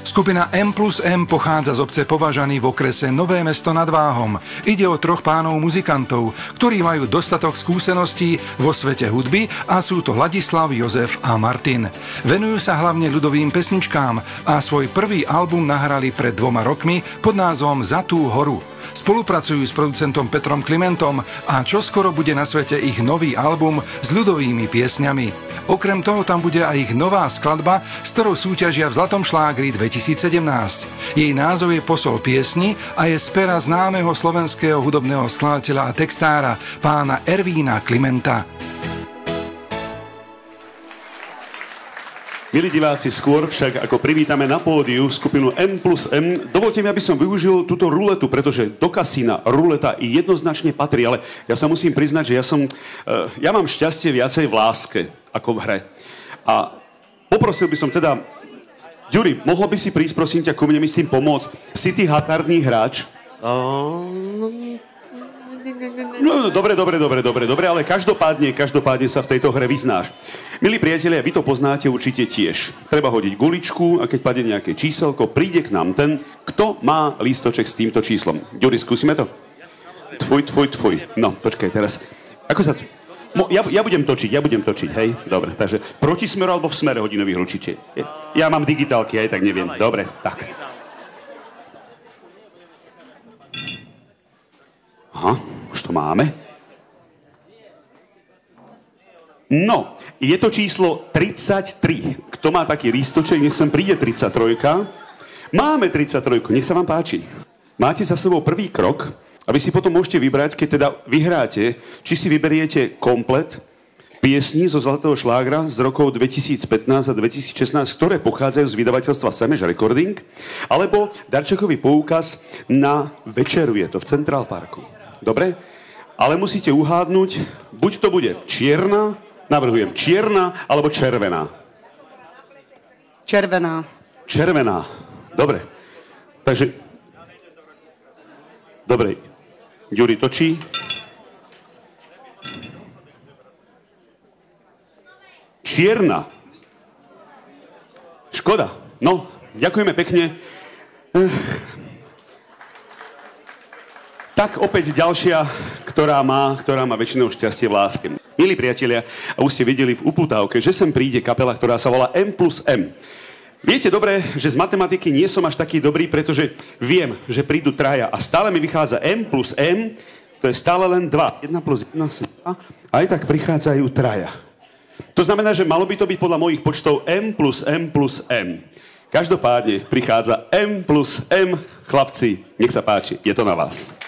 Skupina M plus M pochádza z obce Považany v okrese Nové Mesto nad Váhom. Ide o troch pánov muzikantov, ktorí majú dostatok skúseností vo svete hudby a sú to Ladislav, Jozef a Martin. Venujú sa hlavne ľudovým pesničkám a svoj prvý album nahrali pred 2 rokmi pod názvom Za tú horu. Spolupracujú s producentom Petrom Klimentom a čoskoro bude na svete ich nový album s ľudovými piesňami. Okrem toho tam bude aj ich nová skladba, s ktorou súťažia v Zlatom šlágri 2017. Jej názov je Posol piesni a je z pera známeho slovenského hudobného skladateľa a textára pána Ervína Klimenta. Milí diváci, skôr však ako privítame na pódiu skupinu M plus M, dovolte mi, aby som využil túto ruletu, pretože do kasína ruleta jednoznačne patrí, ale ja sa musím priznať, že ja mám šťastie viacej v láske ako v hre. A poprosil by som teda, Ďuri, mohlo by si prísť, prosím ťa, ku mne mi s tým pomôcť? Si ty hazardný hráč? No, dobre, ale každopádne sa v tejto hre vyznáš. Milí priatelia, vy to poznáte určite tiež. Treba hodiť guličku a keď padne nejaké číselko, príde k nám ten, kto má lístoček s týmto číslom. Ďuri, skúsime to? Tvoj. No, počkaj, teraz. Ako sa... Ja budem točiť, hej? Dobre, takže proti smeru alebo v smere hodinových určite. Ja mám digitálky, aj tak neviem. Dobre, tak. Aha, už to máme. No, je to číslo 33. Kto má taký lístoček, nech sem príde 33. Máme 33, nech sa vám páči. Máte za sebou prvý krok a vy si potom môžete vybrať, keď teda vyhráte, či si vyberiete komplet piesní zo Zlatého šlágra z rokov 2015 a 2016, ktoré pochádzajú z vydavateľstva Semeš Recording, alebo darčekový poukaz na večeru, je to v Central Parku. Dobre? Ale musíte uhádnuť, buď to bude čierna, navrhujem čierna, alebo červená. Červená. Červená. Dobre. Takže... Dobre. Ďuri točí. Čierna. Škoda. No, ďakujeme pekne. Tak opäť ďalšia, ktorá má väčšinou šťastie v láske. Milí priatelia, a už ste videli v upútávke, že sem príde kapela, ktorá sa volá M plus M. Viete dobre, že z matematiky nie som až taký dobrý, pretože viem, že prídu traja a stále mi vychádza M plus M, to je stále len 2. 1 plus 1 sú 2, aj tak prichádzajú traja. To znamená, že malo by to byť podľa mojich počtov M plus M plus M. Každopádne prichádza M plus M. Chlapci, nech sa páči, je to na vás.